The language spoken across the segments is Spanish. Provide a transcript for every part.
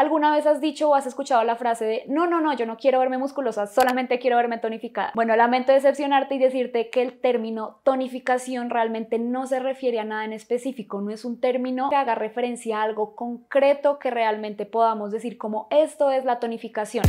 ¿Alguna vez has dicho o has escuchado la frase de no, yo no quiero verme musculosa, solamente quiero verme tonificada? Bueno, lamento decepcionarte y decirte que el término tonificación realmente no se refiere a nada en específico, no es un término que haga referencia a algo concreto que realmente podamos decir como esto es la tonificación.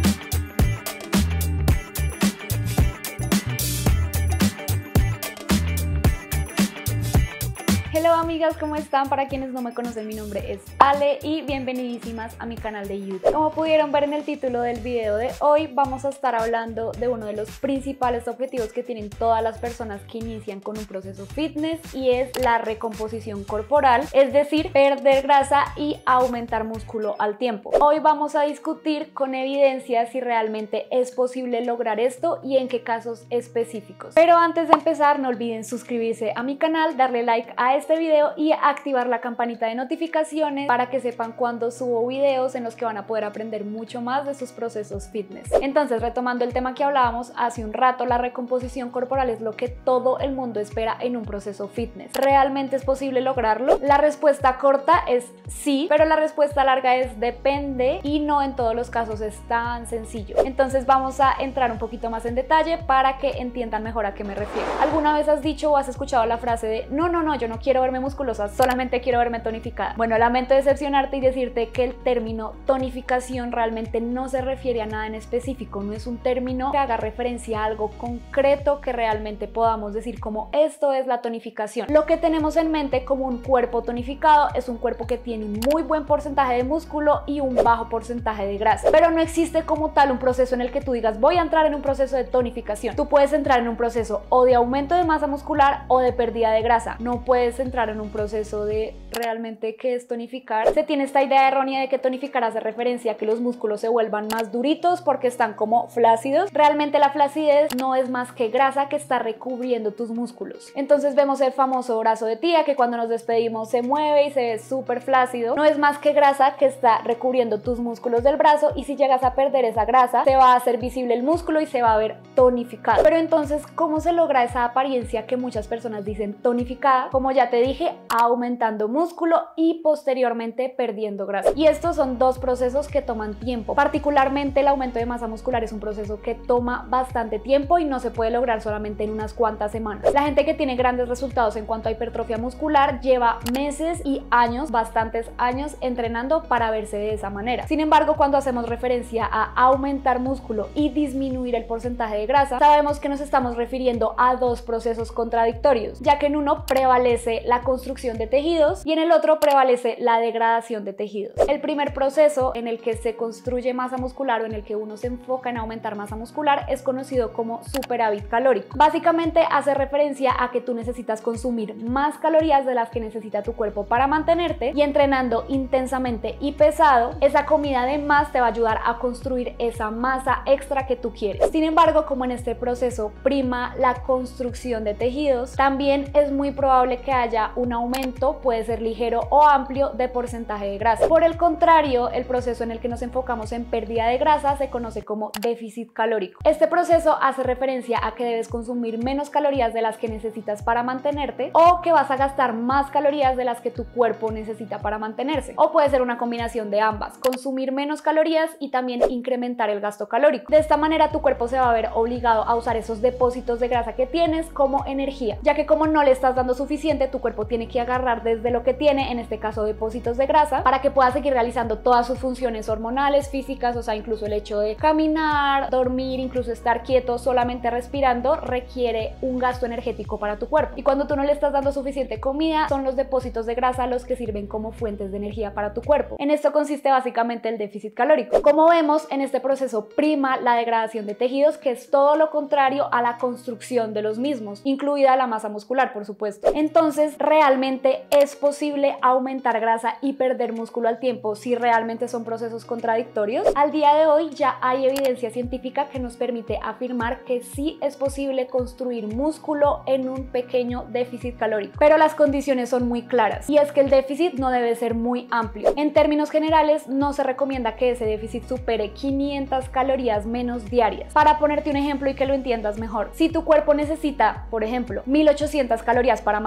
Hello amigas, ¿cómo están? Para quienes no me conocen, mi nombre es Ale y bienvenidísimas a mi canal de YouTube. Como pudieron ver en el título del video de hoy, vamos a estar hablando de uno de los principales objetivos que tienen todas las personas que inician con un proceso fitness y es la recomposición corporal, es decir, perder grasa y aumentar músculo al tiempo. Hoy vamos a discutir con evidencia si realmente es posible lograr esto y en qué casos específicos. Pero antes de empezar, no olviden suscribirse a mi canal, darle like a este video y activar la campanita de notificaciones para que sepan cuando subo videos en los que van a poder aprender mucho más de sus procesos fitness. Entonces, retomando el tema que hablábamos hace un rato, la recomposición corporal es lo que todo el mundo espera en un proceso fitness. ¿Realmente es posible lograrlo? La respuesta corta es sí, pero la respuesta larga es depende y no en todos los casos es tan sencillo. Entonces vamos a entrar un poquito más en detalle para que entiendan mejor a qué me refiero. ¿Alguna vez has dicho o has escuchado la frase de no, yo no quiero verme musculosa, solamente quiero verme tonificada? Bueno, lamento decepcionarte y decirte que el término tonificación realmente no se refiere a nada en específico, no es un término que haga referencia a algo concreto que realmente podamos decir como esto es la tonificación. Lo que tenemos en mente como un cuerpo tonificado es un cuerpo que tiene un muy buen porcentaje de músculo y un bajo porcentaje de grasa, pero no existe como tal un proceso en el que tú digas voy a entrar en un proceso de tonificación. Tú puedes entrar en un proceso o de aumento de masa muscular o de pérdida de grasa, no puedes entrar en un proceso de realmente qué es tonificar. Se tiene esta idea errónea de que tonificar hace referencia a que los músculos se vuelvan más duritos porque están como flácidos. Realmente la flacidez no es más que grasa que está recubriendo tus músculos. Entonces vemos el famoso brazo de tía que cuando nos despedimos se mueve y se ve súper flácido. No es más que grasa que está recubriendo tus músculos del brazo y si llegas a perder esa grasa se va a hacer visible el músculo y se va a ver tonificado. Pero entonces, ¿cómo se logra esa apariencia que muchas personas dicen tonificada? Como ya te dije, aumentando músculo y posteriormente perdiendo grasa. Y estos son dos procesos que toman tiempo. Particularmente el aumento de masa muscular es un proceso que toma bastante tiempo y no se puede lograr solamente en unas cuantas semanas. La gente que tiene grandes resultados en cuanto a hipertrofia muscular lleva meses y años, bastantes años entrenando para verse de esa manera. Sin embargo, cuando hacemos referencia a aumentar músculo y disminuir el porcentaje de grasa, sabemos que nos estamos refiriendo a dos procesos contradictorios, ya que en uno prevalece la construcción de tejidos y en el otro prevalece la degradación de tejidos. El primer proceso en el que se construye masa muscular o en el que uno se enfoca en aumentar masa muscular es conocido como superávit calórico. Básicamente hace referencia a que tú necesitas consumir más calorías de las que necesita tu cuerpo para mantenerte y entrenando intensamente y pesado, esa comida de más te va a ayudar a construir esa masa extra que tú quieres. Sin embargo, como en este proceso prima la construcción de tejidos, también es muy probable que haya un aumento, puede ser ligero o amplio, de porcentaje de grasa. Por el contrario, el proceso en el que nos enfocamos en pérdida de grasa se conoce como déficit calórico. Este proceso hace referencia a que debes consumir menos calorías de las que necesitas para mantenerte o que vas a gastar más calorías de las que tu cuerpo necesita para mantenerse. O puede ser una combinación de ambas, consumir menos calorías y también incrementar el gasto calórico. De esta manera tu cuerpo se va a ver obligado a usar esos depósitos de grasa que tienes como energía, ya que como no le estás dando suficiente, tu cuerpo tiene que agarrar desde lo que tiene, en este caso depósitos de grasa, para que pueda seguir realizando todas sus funciones hormonales, físicas, o sea, incluso el hecho de caminar, dormir, incluso estar quieto, solamente respirando, requiere un gasto energético para tu cuerpo. Y cuando tú no le estás dando suficiente comida, son los depósitos de grasa los que sirven como fuentes de energía para tu cuerpo. En esto consiste básicamente el déficit calórico. Como vemos, en este proceso prima la degradación de tejidos, que es todo lo contrario a la construcción de los mismos, incluida la masa muscular, por supuesto. Entonces, ¿realmente es posible aumentar grasa y perder músculo al tiempo si realmente son procesos contradictorios? Al día de hoy ya hay evidencia científica que nos permite afirmar que sí es posible construir músculo en un pequeño déficit calórico, pero las condiciones son muy claras y es que el déficit no debe ser muy amplio. En términos generales, no se recomienda que ese déficit supere 500 calorías menos diarias. Para ponerte un ejemplo y que lo entiendas mejor, si tu cuerpo necesita, por ejemplo, 1800 calorías para mantenerse,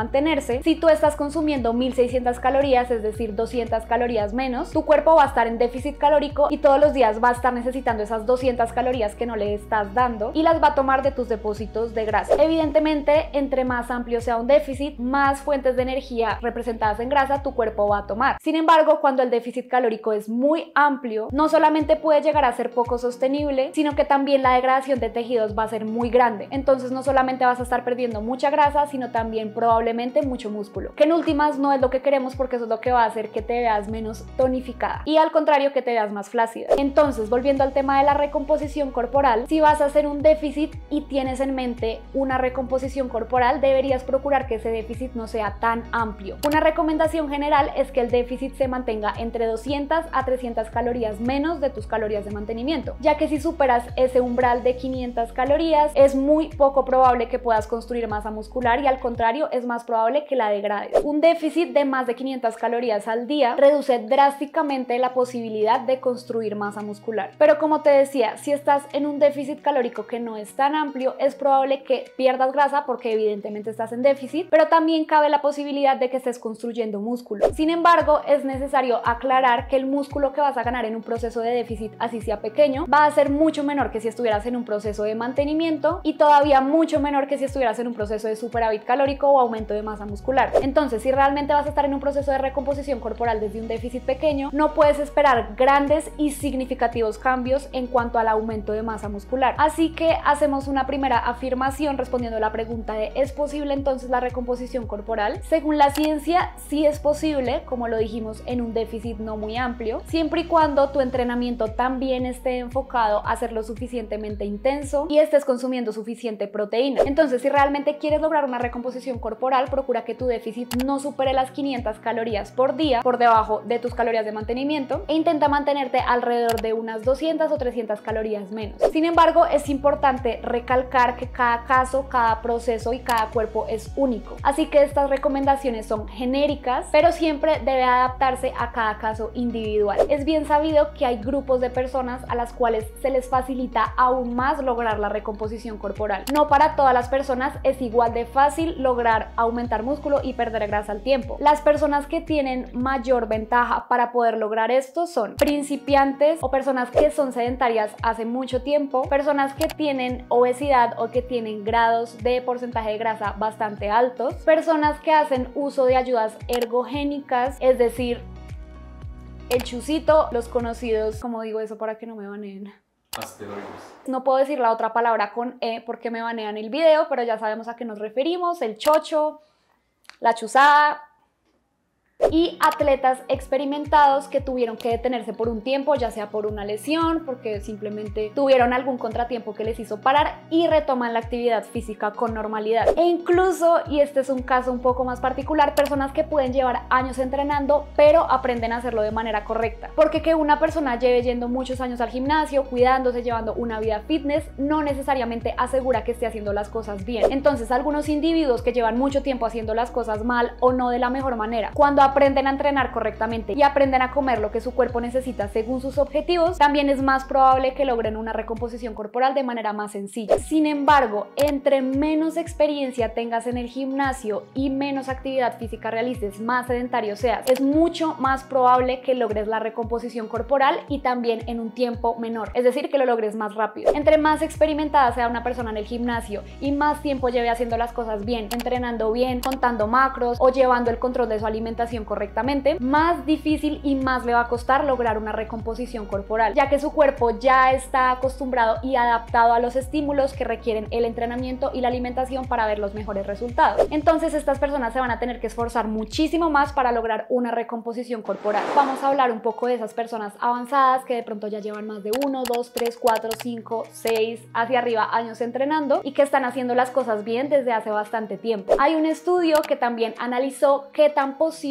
14, si tú estás consumiendo 1600 calorías, es decir, 200 calorías menos, tu cuerpo va a estar en déficit calórico y todos los días va a estar necesitando esas 200 calorías que no le estás dando y las va a tomar de tus depósitos de grasa. Evidentemente, entre más amplio sea un déficit, más fuentes de energía representadas en grasa tu cuerpo va a tomar. Sin embargo, cuando el déficit calórico es muy amplio, no solamente puede llegar a ser poco sostenible, sino que también la degradación de tejidos va a ser muy grande. Entonces no solamente vas a estar perdiendo mucha grasa, sino también probablemente mucho músculo, que en últimas no es lo que queremos, porque eso es lo que va a hacer que te veas menos tonificada y al contrario que te veas más flácida. Entonces, volviendo al tema de la recomposición corporal, si vas a hacer un déficit y tienes en mente una recomposición corporal, deberías procurar que ese déficit no sea tan amplio. Una recomendación general es que el déficit se mantenga entre 200 a 300 calorías menos de tus calorías de mantenimiento, ya que si superas ese umbral de 500 calorías es muy poco probable que puedas construir masa muscular y al contrario es más probable que la degrades. Un déficit de más de 500 calorías al día reduce drásticamente la posibilidad de construir masa muscular. Pero como te decía, si estás en un déficit calórico que no es tan amplio, es probable que pierdas grasa porque evidentemente estás en déficit, pero también cabe la posibilidad de que estés construyendo músculo. Sin embargo, es necesario aclarar que el músculo que vas a ganar en un proceso de déficit, así sea pequeño, va a ser mucho menor que si estuvieras en un proceso de mantenimiento y todavía mucho menor que si estuvieras en un proceso de superávit calórico o aumento de masa muscular. Entonces, si realmente vas a estar en un proceso de recomposición corporal desde un déficit pequeño, no puedes esperar grandes y significativos cambios en cuanto al aumento de masa muscular. Así que hacemos una primera afirmación respondiendo a la pregunta de ¿es posible entonces la recomposición corporal? Según la ciencia, sí es posible, como lo dijimos, en un déficit no muy amplio, siempre y cuando tu entrenamiento también esté enfocado a ser lo suficientemente intenso y estés consumiendo suficiente proteína. Entonces, si realmente quieres lograr una recomposición corporal, procura que tu déficit no supere las 500 calorías por día, por debajo de tus calorías de mantenimiento, e intenta mantenerte alrededor de unas 200 o 300 calorías menos. Sin embargo, es importante recalcar que cada caso, cada proceso y cada cuerpo es único. Así que estas recomendaciones son genéricas, pero siempre debe adaptarse a cada caso individual. Es bien sabido que hay grupos de personas a las cuales se les facilita aún más lograr la recomposición corporal. No para todas las personas es igual de fácil lograr aumentar músculo y perder grasa al tiempo. Las personas que tienen mayor ventaja para poder lograr esto son principiantes o personas que son sedentarias hace mucho tiempo, personas que tienen obesidad o que tienen grados de porcentaje de grasa bastante altos, personas que hacen uso de ayudas ergogénicas, es decir, el chucito, los conocidos, ¿cómo digo eso para que no me baneen? Asteroides. No puedo decir la otra palabra con E porque me banean el video, pero ya sabemos a qué nos referimos: el chocho, la chuzada. Y atletas experimentados que tuvieron que detenerse por un tiempo, ya sea por una lesión, porque simplemente tuvieron algún contratiempo que les hizo parar y retoman la actividad física con normalidad. E incluso, y este es un caso un poco más particular, personas que pueden llevar años entrenando, pero aprenden a hacerlo de manera correcta. Porque que una persona lleve yendo muchos años al gimnasio, cuidándose, llevando una vida fitness, no necesariamente asegura que esté haciendo las cosas bien. Entonces, algunos individuos que llevan mucho tiempo haciendo las cosas mal o no de la mejor manera, cuando aprenden a entrenar correctamente y aprenden a comer lo que su cuerpo necesita según sus objetivos, también es más probable que logren una recomposición corporal de manera más sencilla. Sin embargo, entre menos experiencia tengas en el gimnasio y menos actividad física realices, más sedentario seas, es mucho más probable que logres la recomposición corporal y también en un tiempo menor, es decir, que lo logres más rápido. Entre más experimentada sea una persona en el gimnasio y más tiempo lleve haciendo las cosas bien, entrenando bien, contando macros o llevando el control de su alimentación correctamente, más difícil y más le va a costar lograr una recomposición corporal, ya que su cuerpo ya está acostumbrado y adaptado a los estímulos que requieren el entrenamiento y la alimentación para ver los mejores resultados. Entonces estas personas se van a tener que esforzar muchísimo más para lograr una recomposición corporal. Vamos a hablar un poco de esas personas avanzadas que de pronto ya llevan más de 1, 2, 3, 4, 5, 6 hacia arriba años entrenando y que están haciendo las cosas bien desde hace bastante tiempo. Hay un estudio que también analizó qué tan posible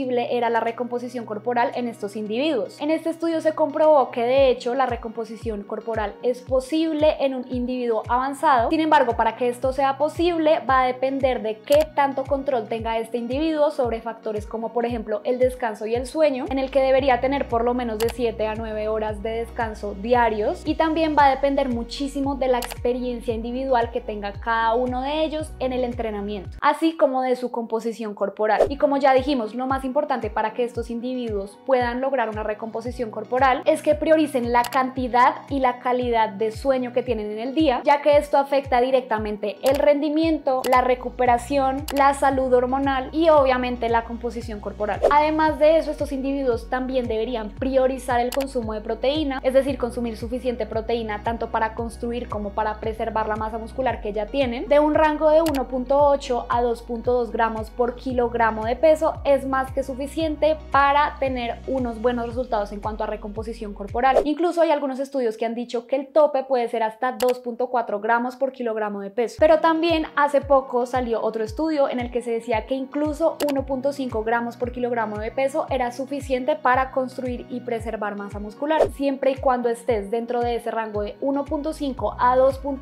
posible era la recomposición corporal en estos individuos. En este estudio se comprobó que de hecho la recomposición corporal es posible en un individuo avanzado. Sin embargo, para que esto sea posible va a depender de qué tanto control tenga este individuo sobre factores como por ejemplo el descanso y el sueño, en el que debería tener por lo menos de 7 a 9 horas de descanso diarios, y también va a depender muchísimo de la experiencia individual que tenga cada uno de ellos en el entrenamiento, así como de su composición corporal. Y como ya dijimos, lo más importante para que estos individuos puedan lograr una recomposición corporal es que prioricen la cantidad y la calidad de sueño que tienen en el día, ya que esto afecta directamente el rendimiento, la recuperación, la salud hormonal y obviamente la composición corporal. Además de eso, estos individuos también deberían priorizar el consumo de proteína, es decir, consumir suficiente proteína tanto para construir como para preservar la masa muscular que ya tienen. De un rango de 1.8 a 2.2 gramos por kilogramo de peso es más que suficiente para tener unos buenos resultados en cuanto a recomposición corporal. Incluso hay algunos estudios que han dicho que el tope puede ser hasta 2.4 gramos por kilogramo de peso. Pero también hace poco salió otro estudio en el que se decía que incluso 1.5 gramos por kilogramo de peso era suficiente para construir y preservar masa muscular, siempre y cuando estés dentro de ese rango de 1.5 a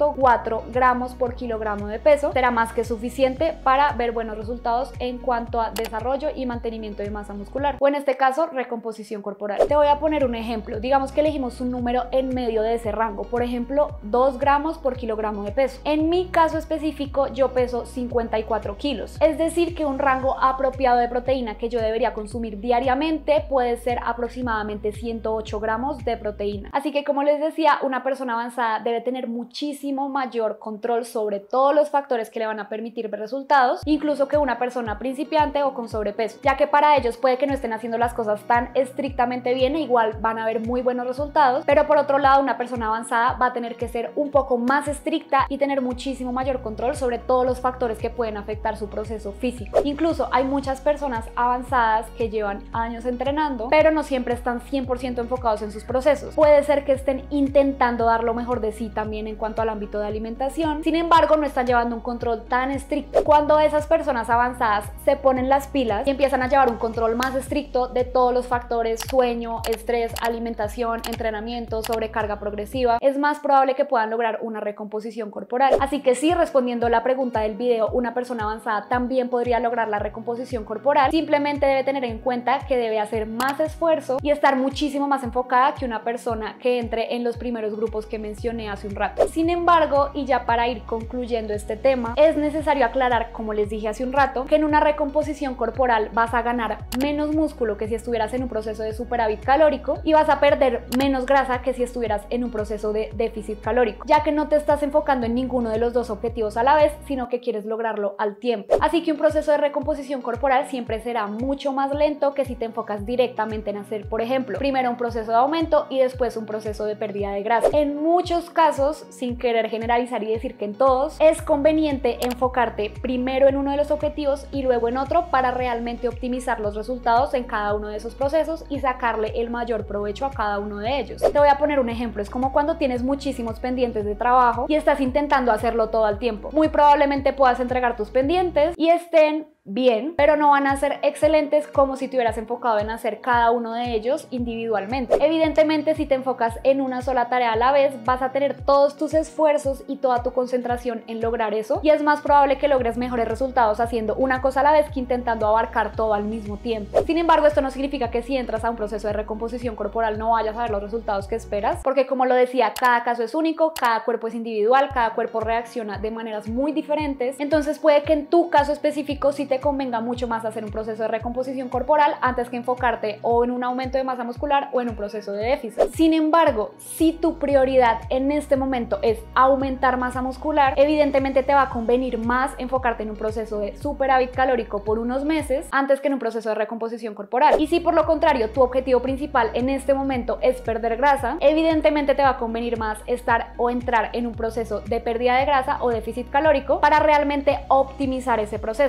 2.4 gramos por kilogramo de peso. Será más que suficiente para ver buenos resultados en cuanto a desarrollo y mantenimiento de masa muscular, o en este caso recomposición corporal. Te voy a poner un ejemplo. Digamos que elegimos un número en medio de ese rango, por ejemplo 2 gramos por kilogramo de peso. En mi caso específico yo peso 54 kilos, es decir que un rango apropiado de proteína que yo debería consumir diariamente puede ser aproximadamente 108 gramos de proteína. Así que, como les decía, una persona avanzada debe tener muchísimo mayor control sobre todos los factores que le van a permitir ver resultados, incluso que una persona principiante o con sobrepeso, ya que para ellos puede que no estén haciendo las cosas tan estrictamente bien e igual van a ver muy buenos resultados, pero por otro lado una persona avanzada va a tener que ser un poco más estricta y tener muchísimo mayor control sobre todos los factores que pueden afectar su proceso físico. Incluso hay muchas personas avanzadas que llevan años entrenando, pero no siempre están 100% enfocados en sus procesos. Puede ser que estén intentando dar lo mejor de sí también en cuanto al ámbito de alimentación, sin embargo no están llevando un control tan estricto. Cuando esas personas avanzadas se ponen las pilas y empiezan a llevar un control más estricto de todos los factores: sueño, estrés, alimentación, entrenamiento, sobrecarga progresiva, es más probable que puedan lograr una recomposición corporal. Así que sí, respondiendo a la pregunta del video, una persona avanzada también podría lograr la recomposición corporal. Simplemente debe tener en cuenta que debe hacer más esfuerzo y estar muchísimo más enfocada que una persona que entre en los primeros grupos que mencioné hace un rato. Sin embargo, y ya para ir concluyendo este tema, es necesario aclarar, como les dije hace un rato, que en una recomposición corporal vas a ganar menos músculo que si estuvieras en un proceso de superávit calórico, y vas a perder menos grasa que si estuvieras en un proceso de déficit calórico, ya que no te estás enfocando en ninguno de los dos objetivos a la vez, sino que quieres lograrlo al tiempo. Así que un proceso de recomposición corporal siempre será mucho más lento que si te enfocas directamente en hacer, por ejemplo, primero un proceso de aumento y después un proceso de pérdida de grasa. En muchos casos, sin querer generalizar y decir que en todos, es conveniente enfocarte primero en uno de los objetivos y luego en otro para realmente optimizar los resultados en cada uno de esos procesos y sacarle el mayor provecho a cada uno de ellos. Te voy a poner un ejemplo. Es como cuando tienes muchísimos pendientes de trabajo y estás intentando hacerlo todo al tiempo. Muy probablemente puedas entregar tus pendientes y estén bien, pero no van a ser excelentes como si te hubieras enfocado en hacer cada uno de ellos individualmente. Evidentemente, si te enfocas en una sola tarea a la vez, vas a tener todos tus esfuerzos y toda tu concentración en lograr eso, y es más probable que logres mejores resultados haciendo una cosa a la vez que intentando abarcar todo al mismo tiempo. Sin embargo, esto no significa que si entras a un proceso de recomposición corporal no vayas a ver los resultados que esperas, porque como lo decía, cada caso es único, cada cuerpo es individual, cada cuerpo reacciona de maneras muy diferentes. Entonces puede que en tu caso específico sí te convenga mucho más hacer un proceso de recomposición corporal antes que enfocarte o en un aumento de masa muscular o en un proceso de déficit. Sin embargo, si tu prioridad en este momento es aumentar masa muscular, evidentemente te va a convenir más enfocarte en un proceso de superávit calórico por unos meses antes que en un proceso de recomposición corporal. Y si por lo contrario tu objetivo principal en este momento es perder grasa, evidentemente te va a convenir más estar o entrar en un proceso de pérdida de grasa o déficit calórico para realmente optimizar ese proceso. Recordemos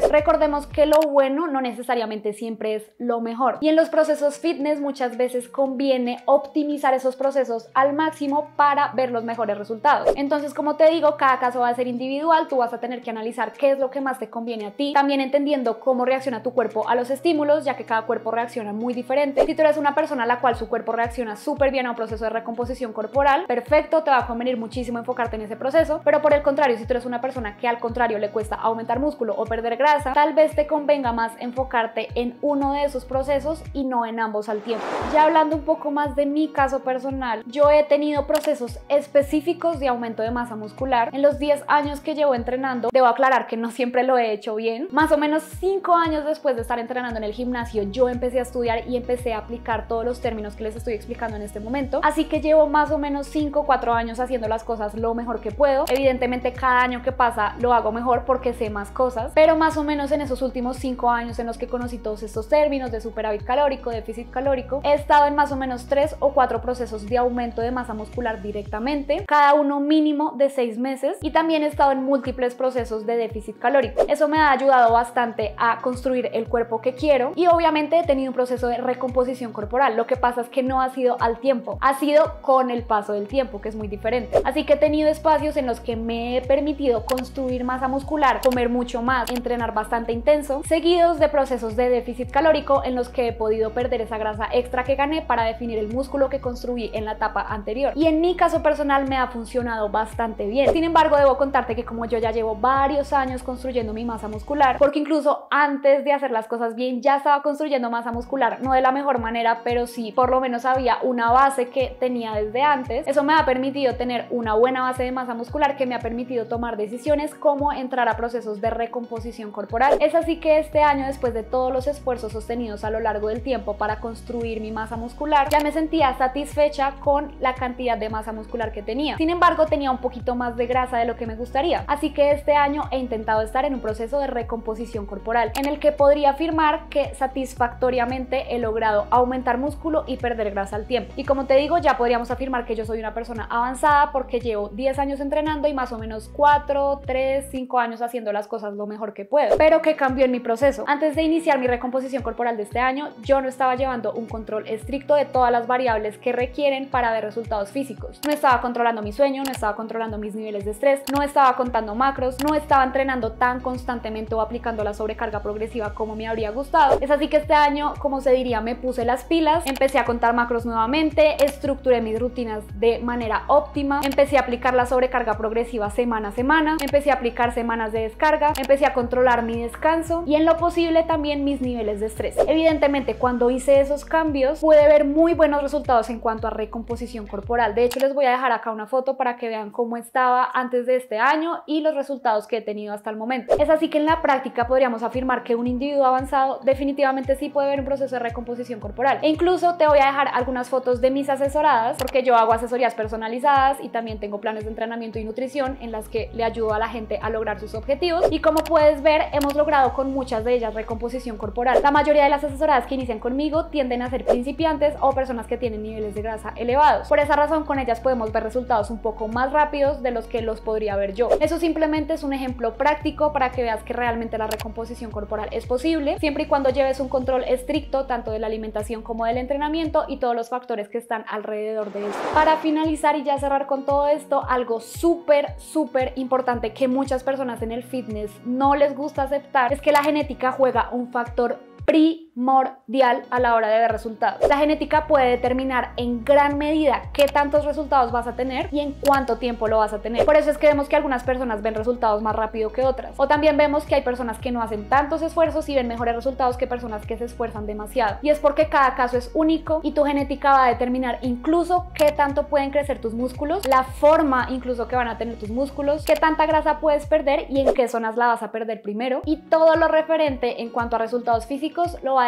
recordemos que lo bueno no necesariamente siempre es lo mejor. Y en los procesos fitness muchas veces conviene optimizar esos procesos al máximo para ver los mejores resultados. Entonces, como te digo, cada caso va a ser individual, tú vas a tener que analizar qué es lo que más te conviene a ti, también entendiendo cómo reacciona tu cuerpo a los estímulos, ya que cada cuerpo reacciona muy diferente. Si tú eres una persona a la cual su cuerpo reacciona súper bien a un proceso de recomposición corporal, perfecto, te va a convenir muchísimo enfocarte en ese proceso, pero por el contrario, si tú eres una persona que al contrario le cuesta aumentar músculo o perder grasa, tal vez te convenga más enfocarte en uno de esos procesos y no en ambos al tiempo. Ya hablando un poco más de mi caso personal, yo he tenido procesos específicos de aumento de masa muscular. En los 10 años que llevo entrenando, debo aclarar que no siempre lo he hecho bien. Más o menos 5 años después de estar entrenando en el gimnasio, yo empecé a estudiar y empecé a aplicar todos los términos que les estoy explicando en este momento. Así que llevo más o menos 5 o 4 años haciendo las cosas lo mejor que puedo. Evidentemente cada año que pasa lo hago mejor porque sé más cosas, pero más o menos en esos últimos 5 años en los que conocí todos estos términos de superávit calórico, déficit calórico, he estado en más o menos 3 o 4 procesos de aumento de masa muscular directamente, cada uno mínimo de 6 meses, y también he estado en múltiples procesos de déficit calórico. Eso me ha ayudado bastante a construir el cuerpo que quiero y obviamente he tenido un proceso de recomposición corporal. Lo que pasa es que no ha sido al tiempo, ha sido con el paso del tiempo, que es muy diferente. Así que he tenido espacios en los que me he permitido construir masa muscular, comer mucho más, entrenar bastante intenso, seguidos de procesos de déficit calórico en los que he podido perder esa grasa extra que gané para definir el músculo que construí en la etapa anterior. Y en mi caso personal me ha funcionado bastante bien. Sin embargo, debo contarte que como yo ya llevo varios años construyendo mi masa muscular, porque incluso antes de hacer las cosas bien ya estaba construyendo masa muscular, no de la mejor manera, pero sí por lo menos había una base que tenía desde antes. Eso me ha permitido tener una buena base de masa muscular que me ha permitido tomar decisiones como entrar a procesos de recomposición corporal. Es así que este año, después de todos los esfuerzos sostenidos a lo largo del tiempo para construir mi masa muscular, ya me sentía satisfecha con la cantidad de masa muscular que tenía. Sin embargo, tenía un poquito más de grasa de lo que me gustaría. Así que este año he intentado estar en un proceso de recomposición corporal en el que podría afirmar que satisfactoriamente he logrado aumentar músculo y perder grasa al tiempo. Y como te digo, ya podríamos afirmar que yo soy una persona avanzada porque llevo 10 años entrenando y más o menos 4, 3, 5 años haciendo las cosas lo mejor que puedo. Pero ¿qué cambió en mi proceso? Antes de iniciar mi recomposición corporal de este año, yo no estaba llevando un control estricto de todas las variables que requieren para ver resultados físicos. No estaba controlando mi sueño, no estaba controlando mis niveles de estrés, no estaba contando macros, no estaba entrenando tan constantemente o aplicando la sobrecarga progresiva como me habría gustado. Es así que este año, como se diría, me puse las pilas, empecé a contar macros nuevamente, estructuré mis rutinas de manera óptima, empecé a aplicar la sobrecarga progresiva semana a semana, empecé a aplicar semanas de descarga, empecé a controlar mi descanso y en lo posible también mis niveles de estrés. Evidentemente, cuando hice esos cambios pude ver muy buenos resultados en cuanto a recomposición corporal. De hecho, les voy a dejar acá una foto para que vean cómo estaba antes de este año y los resultados que he tenido hasta el momento. Es así que en la práctica podríamos afirmar que un individuo avanzado definitivamente sí puede ver un proceso de recomposición corporal. E incluso te voy a dejar algunas fotos de mis asesoradas, porque yo hago asesorías personalizadas y también tengo planes de entrenamiento y nutrición en las que le ayudo a la gente a lograr sus objetivos. Y como puedes ver, hemos logrado con muchas de ellas recomposición corporal. La mayoría de las asesoradas que inician conmigo tienden a ser principiantes o personas que tienen niveles de grasa elevados. Por esa razón, con ellas podemos ver resultados un poco más rápidos de los que los podría ver yo. Eso simplemente es un ejemplo práctico para que veas que realmente la recomposición corporal es posible, siempre y cuando lleves un control estricto tanto de la alimentación como del entrenamiento y todos los factores que están alrededor de eso. Para finalizar y ya cerrar con todo esto, algo súper importante que muchas personas en el fitness no les gusta aceptar es que la genética juega un factor primordial a la hora de ver resultados. La genética puede determinar en gran medida qué tantos resultados vas a tener y en cuánto tiempo lo vas a tener. Por eso es que vemos que algunas personas ven resultados más rápido que otras. O también vemos que hay personas que no hacen tantos esfuerzos y ven mejores resultados que personas que se esfuerzan demasiado. Y es porque cada caso es único y tu genética va a determinar incluso qué tanto pueden crecer tus músculos, la forma incluso que van a tener tus músculos, qué tanta grasa puedes perder y en qué zonas la vas a perder primero. Y todo lo referente en cuanto a resultados físicos lo va a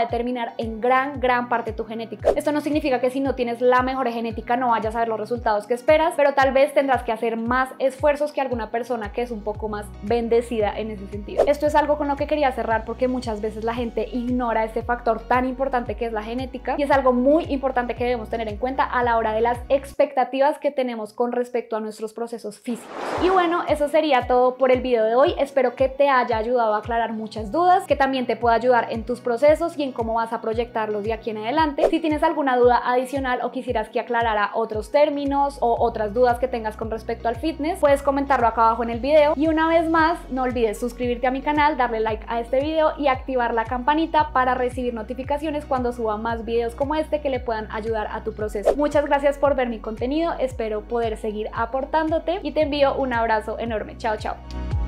a determinar en gran parte tu genética. Esto no significa que si no tienes la mejor genética no vayas a ver los resultados que esperas, pero tal vez tendrás que hacer más esfuerzos que alguna persona que es un poco más bendecida en ese sentido. Esto es algo con lo que quería cerrar porque muchas veces la gente ignora este factor tan importante que es la genética, y es algo muy importante que debemos tener en cuenta a la hora de las expectativas que tenemos con respecto a nuestros procesos físicos. Y bueno, eso sería todo por el video de hoy. Espero que te haya ayudado a aclarar muchas dudas, que también te pueda ayudar en tus procesos y en cómo vas a proyectarlos de aquí en adelante. Si tienes alguna duda adicional o quisieras que aclarara otros términos o otras dudas que tengas con respecto al fitness, puedes comentarlo acá abajo en el video. Y una vez más, no olvides suscribirte a mi canal, darle like a este video y activar la campanita para recibir notificaciones cuando suba más videos como este que le puedan ayudar a tu proceso. Muchas gracias por ver mi contenido, espero poder seguir aportándote y te envío un abrazo enorme. Chao, chao.